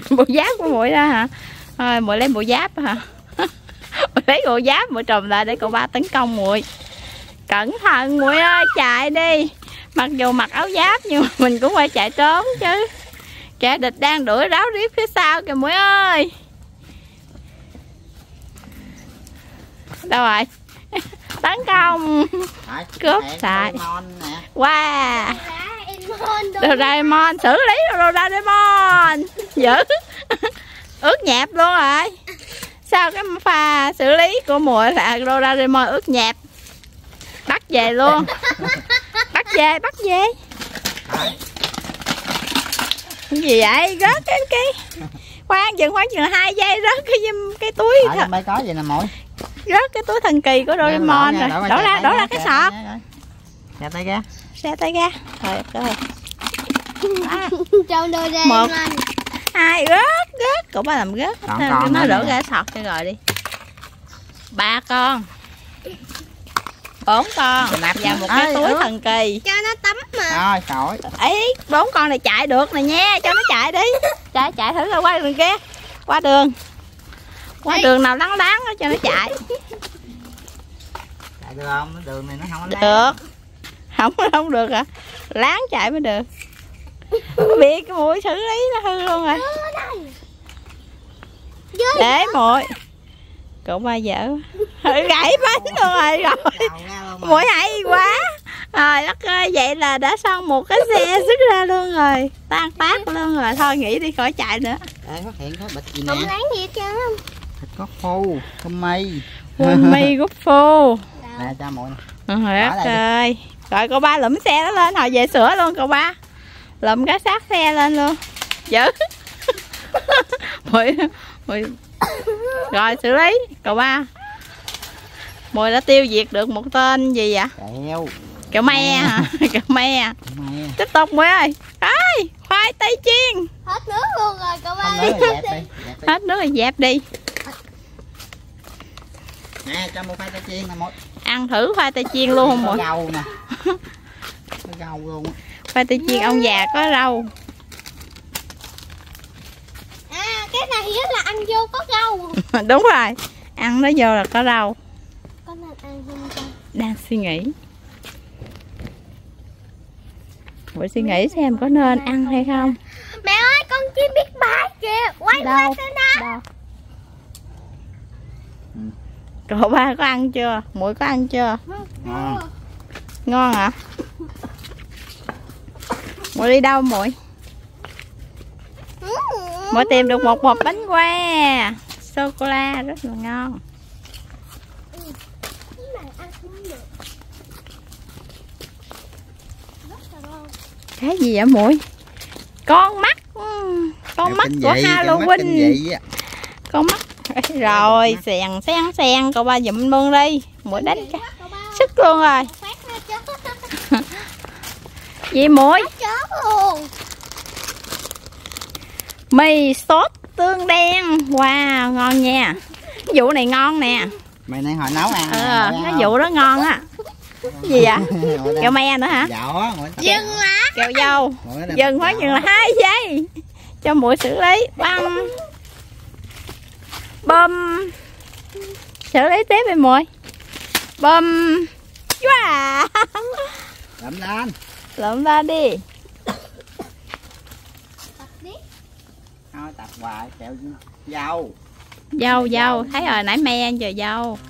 Bộ giáp của muội ra hả? Thôi muội lấy bộ giáp hả? Muội lấy bộ giáp muội trùm lại để cậu ba tấn công muội. Cẩn thận muội ơi, chạy đi. Mặc dù mặc áo giáp nhưng mà mình cũng phải chạy trốn chứ. Kẻ địch đang đuổi ráo riết phía sau kìa muội ơi. Đâu rồi? Tấn công. Cướp xài. Wow. Doraemon, xử lý Doraemon. Dữ. Ướt nhẹp luôn rồi. Sao cái pha xử lý của muội là Doraemon ướt nhẹp. Bắt về luôn. Bắt về. Cái gì vậy? Rớt cái khoan chừng 2 giây rớt cái túi. Ở có gì nè muội. Rớt cái túi thần kỳ của Doraemon rồi. Đổ ra cái sọt. Xe tay ra. Rồi. Trong Doraemon. 1, 2 rớt. Cậu ba làm rớt. Nó đổ ra sọt cho rồi đi. 3 con. 4 con nạp vào một cái túi thần kỳ. Cho nó tắm mà. Rồi, khỏi. Ấy, 4 con này chạy được nè nha, cho nó chạy đi. Chạy thử rồi qua đường kia. Qua đường nào lắng đó cho nó chạy. Chạy được không? Đường này nó không có được. Không được hả? Láng chạy mới được. Bị cái mũi xử lý nó hư luôn rồi. Để muội. Cậu ba dở. Gãy bánh luôn rồi. Muội hay quá. Rồi đất ơi, vậy là đã xong một cái xe xuất ra luôn rồi. Tan tác luôn rồi. Thôi nghỉ đi khỏi chạy nữa. Đây phát hiện có bịch gì nè. Không đáng gì hết trơn không? Thịt có khô, tôm mì. Gúp phô. Nè cho muội. Trời đất ơi. Rồi cậu ba lụm xe đó lên, hồi về sửa luôn cậu ba. Lụm cái xác xe lên luôn. Dữ. Rồi xử lý cậu ba. Muội đã tiêu diệt được một tên gì vậy? Kẹo me hả? Kẹo me. Tiếp tục Muội ơi. Khoai tây chiên. Hết nước luôn rồi cậu ba. Hết nước rồi dẹp đi. Nè cho một khoai tây chiên nè Muội. Ăn thử khoai tây chiên luôn không Muội? Có rau nè. Có rau luôn. Khoai tây chiên ông già có rau. Cái này hiếu là ăn vô có rau. Đúng rồi. Ăn nó vô là có rau. Có nên ăn không con? Đang suy nghĩ. Muội suy nghĩ xem có nên ăn hay không. Mẹ ơi, con chim biết bay kìa. Quay qua xem đó. Cậu ba có ăn chưa? Muội có ăn chưa? Ngon hả? Muội đi đâu muội? Muội tìm được một hộp bánh que sô cô la rất là ngon. Cái gì vậy muội? Con mắt của Halloween. Con mắt. Rồi xèn cậu ba dụm luôn đi. Muội đánh sức luôn rồi. Gì muội? Mì sốt tương đen. Wow, ngon nha. Cái vụ này ngon nè. Mày nay hồi nấu ăn. Cái vụ đó ngon á. Gì vậy? Kẹo me nữa hả? Dừng á. Kẹo dâu. Dừng khoảng chừng là 2 giây. Cho muội xử lý. Bơm. Xử lý tiếp đi muội. Bơm. Wow. Lụm lên đi. Thôi tập hoài kẹo dâu. Dâu thấy rồi, nãy me giờ dâu.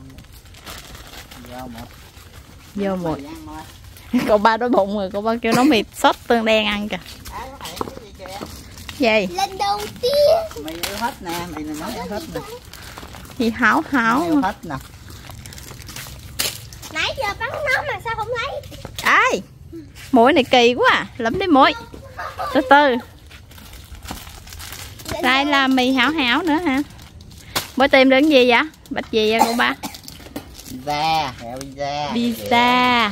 Vô muội. Cậu ba đói bụng rồi, cậu ba kêu nấu mì sốt tương đen ăn kìa. Gì? Lần đầu tiên. Mì yêu hết nè, mì này nấu hết nè. Gì hảo Yêu hết nè. Nãy giờ bắn nó mà sao không lấy? Ai? Muội này kỳ quá à, lụm đi muội. Từ từ. Đây là mì hảo nữa hả? Muội tìm được cái gì vậy? Bịch gì vậy cậu ba? Pizza.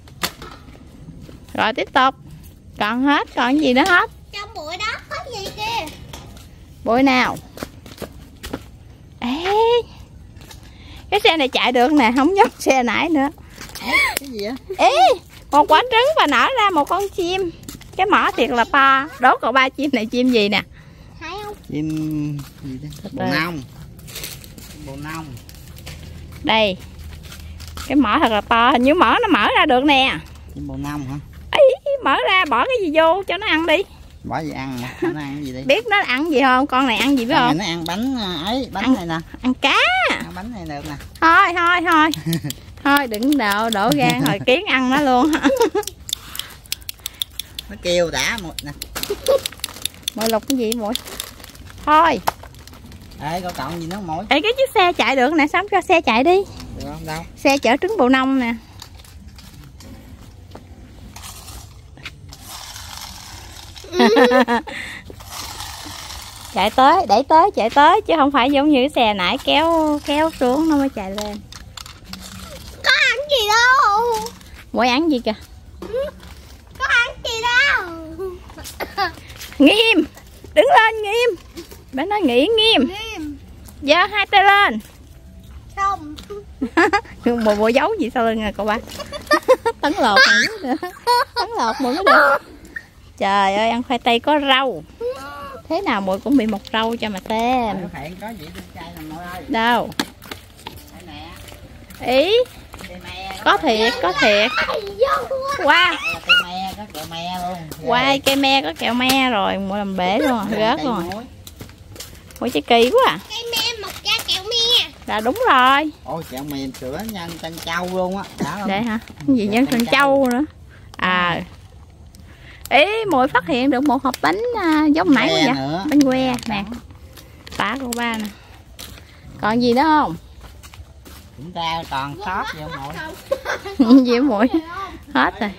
Rồi tiếp tục. Còn hết, còn gì nữa hết? Trong bụi đó có gì kìa? Bụi nào? Ê, cái xe này chạy được nè, không giống xe nãy nữa. Cái gì vậy? Ê, một quả trứng và nở ra một con chim. Cái mỏ thiệt là to. Đố cậu ba chim này chim gì nè? Hải âu Chim gì đây? Bồ nông. Bồ nông. Đây. Cái mỏ thật là to, hình như mỏ nó mở ra được nè. Chim bồ nông hả? Ý, mở ra bỏ cái gì vô cho nó ăn đi. Bỏ gì ăn mà? Nó ăn gì đi? Biết nó ăn gì không? Con này ăn gì biết không? Nó ăn bánh ấy, bánh ăn, này nè. Ăn cá. Ăn bánh này được nè. Thôi. Thôi đừng đổ gan hồi kiến ăn nó luôn. Nó kêu đã một nè. Mồi lục cái gì muội? Thôi. Ê, có cọng gì nữa muội? Ê, cái chiếc xe chạy được nè, sao cho xe chạy đi? Được không? Đâu? Xe chở trứng bồ nông nè. Chạy tới, đẩy tới, chạy tới chứ không phải giống như cái xe nãy kéo xuống nó mới chạy lên. Có ăn gì đâu. Muội ăn gì kìa? Có ăn gì đâu. Nghiêm, đứng lên Nghiêm. Bé nói nghiêm. Giơ hai tay lên. Xong. Bộ giấu gì sau lưng rồi cậu ba. Tấn lột này nữa. Tấn lột muội mới được. Trời ơi, ăn khoai tây có rau. Thế nào muội cũng bị một rau cho mà xem. Có gì trên chai nè muội ơi. Đâu? Đây nè. Ý. Có thiệt. Wow. Cây me, có kẹo me luôn. Quay cây me có kẹo me rồi, muội làm bể luôn, rớt rồi. Ủa chứ kỳ quá à. Cây me mọc ra kẹo me. Là đúng rồi. Ôi kẹo mềm sữa nhân trân châu luôn á. Đây hả? Cái gì nhân trân châu nữa. À. Ý muội phát hiện được một hộp bánh giống nãy quá vậy. Bánh que nè. Tả cô ba nè. Còn gì nữa không? Kiểm tra còn sót gì không muội? Gì muội? Hết rồi.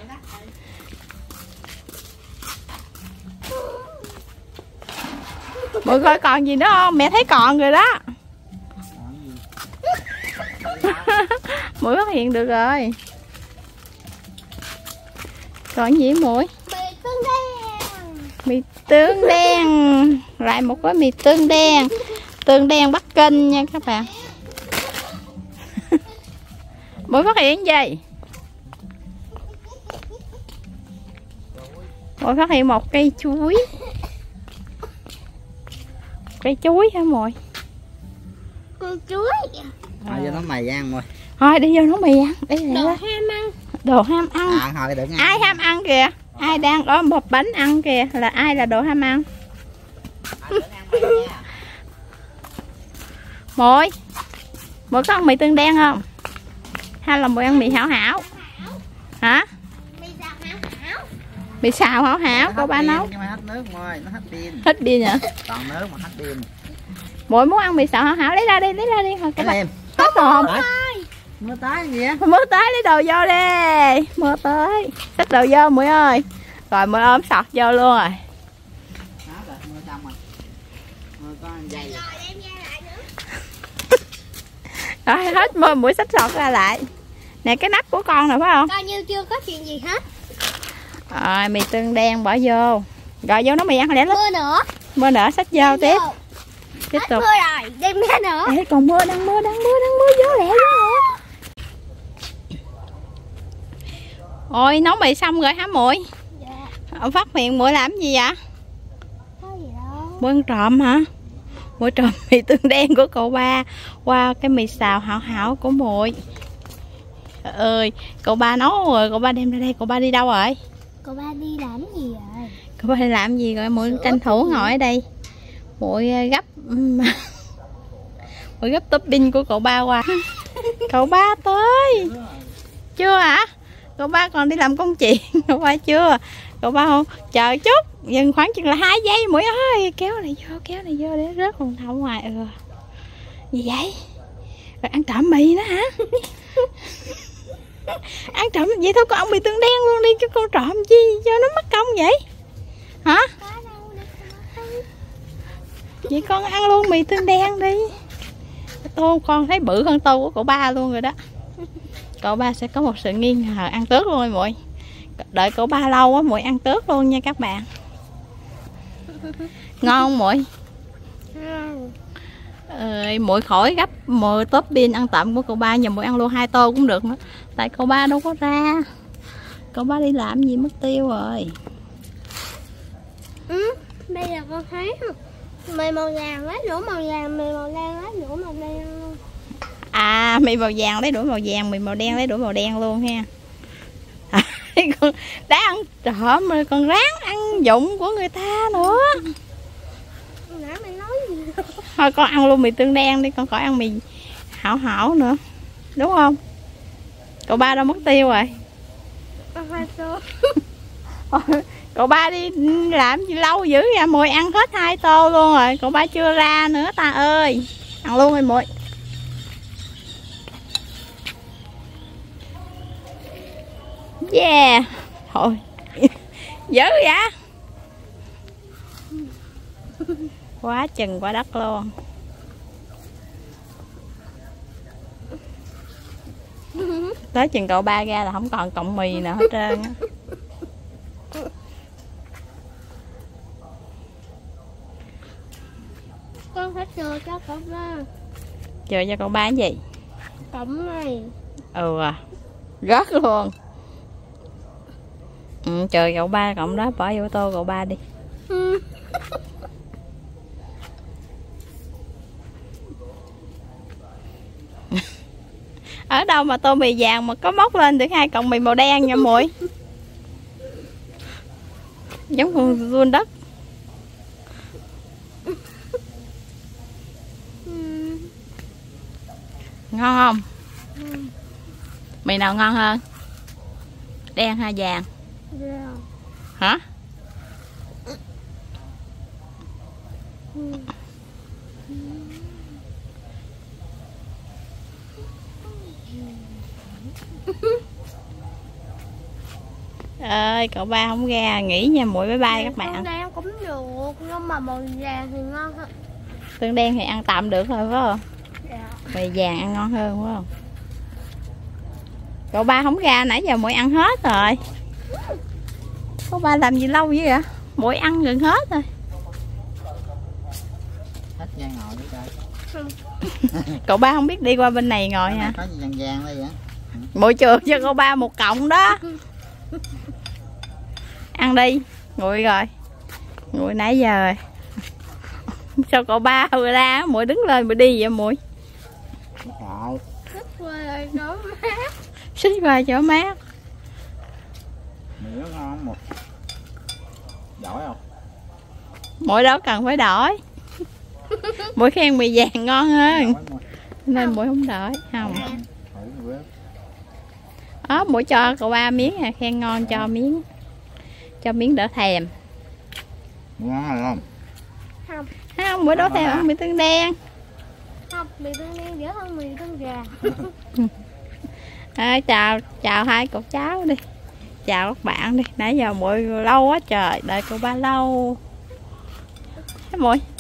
Muội coi còn gì nữa không? Mẹ thấy còn rồi đó. Muội phát hiện được rồi. Còn gì muội? Mì tương đen. Mì tương đen. Lại một gói mì tương đen. Tương đen Bắc Kinh nha các bạn. Muội phát hiện gì? Muội phát hiện một cây chuối. Cây chuối hả muội? Con chuối. Thôi vô nó mày ăn muội. Thôi đi vô nấu mì ăn. Đi Đồ ham ăn. Đồ ham ăn. Thôi đừng ăn. Ai ham ăn kìa? Ai đang có một bánh ăn kìa? Là ai là đồ ham ăn? Muội có ăn mì tương đen không? Hay là muội ăn mì hảo hảo? Hả? Mì xào hảo hảo cô ba nấu. Hết nước muội, nó hết pin. Hết pin hả? Còn nước mà hết pin. Muội muốn ăn mì xào hảo hảo, lấy ra đi thôi các bạn. Em. Hết rồi. Mưa tới gì á? Mưa tới lấy đồ vô đi. Mưa tới. Xách đồ vô muội ơi. Rồi muội ôm sọt vô luôn rồi. Đó rồi, mưa xong rồi. Mưa có ăn dây. Rồi hết mưa muội xách sọt ra lại. Nè cái nắp của con nè phải không? Coi như chưa có chuyện gì hết. Rồi mì tương đen bỏ vô. Rồi vô nấu mì ăn lẹ lắm. Mưa nữa Xách vô tiếp. Tiếp tục. Mưa rồi, đem ra nữa. Ê, còn mưa đang mưa vô lẹ. Ôi nấu mì xong rồi hả muội? Dạ. Phát hiện muội làm gì vậy? Có gì đâu. Muội ăn trộm hả? Muội trộm mì tương đen của cậu ba qua cái mì xào hảo hảo của muội. Trời ơi, cậu ba nấu rồi, cậu ba đem ra đây, cậu ba đi đâu rồi? Cậu ba đi làm gì rồi? Cậu ba đi làm gì rồi? Muội tranh thủ ngồi ở đây. Muội gấp muội gấp topping của cậu ba qua. Cậu ba tới. Chưa hả? Cậu ba còn đi làm công chuyện. Cậu ba chưa? Cậu ba không? Chờ chút, dừng khoảng chừng là 2 giây muội ơi. Kéo này vô để rớt hồn thảo ngoài. Gì vậy? Rồi ăn trộm mì nữa hả? Ăn trộm vậy thôi, con ăn mì tương đen luôn đi chứ con trộm chi cho nó mất công vậy hả? Vậy con ăn luôn mì tương đen đi. Tô con thấy bự hơn tô của cậu ba luôn rồi đó. Cậu ba sẽ có một sự nghi ngờ ăn tớt luôn muội. Đợi cậu ba lâu á muội ăn tớt luôn nha các bạn. Ngon không muội? Muội khỏi gấp muội top pin ăn tạm của cậu ba, nhà muội ăn luôn 2 tô cũng được nữa. Tại cậu ba đâu có ra. Cậu ba đi làm gì mất tiêu rồi. Bây giờ con thấy không? Mì màu vàng lấy đũa màu vàng, mì màu đen lấy đũa màu đen luôn. À, mì màu vàng lấy đũa màu vàng, mì màu đen lấy đũa màu đen luôn ha. Con đã ăn trộm rồi còn ráng ăn dụng của người ta nữa. Nãy mày nói gì? Thôi con ăn luôn mì tương đen đi, con khỏi ăn mì hảo hảo nữa. Đúng không? Cậu ba đâu mất tiêu rồi. Cậu ba đi làm gì lâu dữ vậy? Mùi ăn hết 2 tô luôn rồi. Cậu ba chưa ra nữa ta ơi. Ăn luôn rồi Mùi. Yeah. Thôi. Dữ vậy? Quá chừng quá đất luôn. Tới chừng cậu ba ra là không còn cọng mì nào hết trơn á. Con phải chờ cho cậu ba. Chờ cho cậu ba cái gì? Cọng này. Ừ à. Rớt luôn. Ừ, chờ cậu ba cọng đó bỏ vô tô cậu ba đi. Ở đâu mà tô mì vàng mà có móc lên được 2 cọng mì màu đen nha Mùi. Giống con run đất. Ngon không? Mì nào ngon hơn? Đen hay vàng? Hả? Ơi cậu ba không ra nghỉ nha Mùi, bye bye các bạn. Tương đen cũng được nhưng mà màu vàng thì ngon hơn. Tương đen thì ăn tạm được thôi phải không? Dạ. Mì vàng ăn ngon hơn phải không? Cậu ba không ra nãy giờ Mùi ăn hết rồi. Cậu ba làm gì lâu vậy? Mùi ăn gần hết rồi. Hết gian ngồi đi coi. Cậu ba không biết đi qua bên này ngồi hả? Có gì vàng vàng đây vậy? Mùi chừa cho cậu ba 1 cọng đó. Ăn đi. Nguội rồi. Nguội nãy giờ rồi. Sao cậu ba vừa ra Mùi đứng lên Mùi đi vậy Mùi? Xích qua chỗ mát. Xích qua chỗ mát. Mì nó ngon một. Giỏi không? Mùi đâu cần phải đổi. Mùi khen mì vàng ngon hơn. Nên Mùi không đổi. Không. Đó, Mùi cho cậu ba miếng à, khen ngon cho miếng. Cho miếng đỡ thèm. Ngon rồi không? Không. Không, Mùi đỡ thèm ăn mì tương đen. Không, mì tương đen dễ hơn mì tương gà. Chào 2 cậu cháu đi. Chào các bạn đi. Nãy giờ Mùi lâu quá trời, đợi cậu ba lâu. Mùi